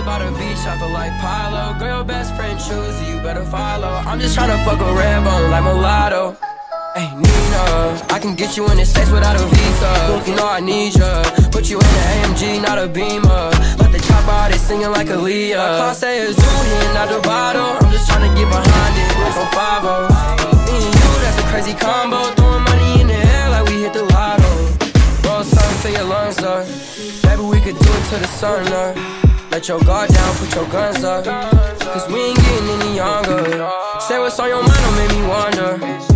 by the beach, I feel like Pilo. Girl, your best friend choose you, better follow. I'm just tryna fuck a red bone like mulatto. Hey, Nina, I can get you in the States without a visa. You know I need ya. Put you in an AMG, not a Beamer. Let the chopper out, they singing like Aaliyah. My car say it's new here, not the bottle. I'm just tryna get behind it, like on 5-0. Me and you, that's a crazy combo. Throwing money in the air like we hit the lotto. Roll something for your lungs up. Maybe we could do it till the sun up. Let your guard down, put your guns up. Cause we ain't getting any younger. Say what's on your mind, don't make me wonder.